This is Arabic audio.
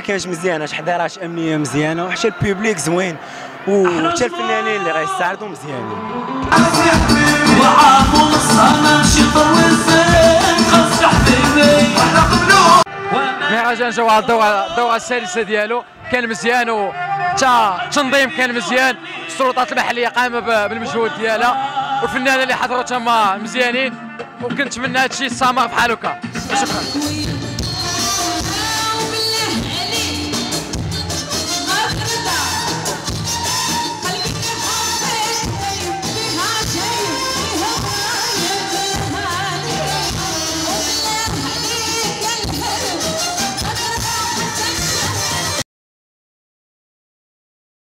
كانش مزيانه، تحضيرات امنيه مزيانه وحتى البوبليك زوين وحتى الفنانين اللي غيستعرضوا مزيانين. مهرجان جوهر الدورة السادسة ديالو كان مزيان، وحتى التنظيم كان مزيان، السلطات المحلية قامت بالمجهود ديالها، والفنانين اللي حضروا تما مزيانين، وكنتمنى هادشي يستمر بحال هكا. شكرا.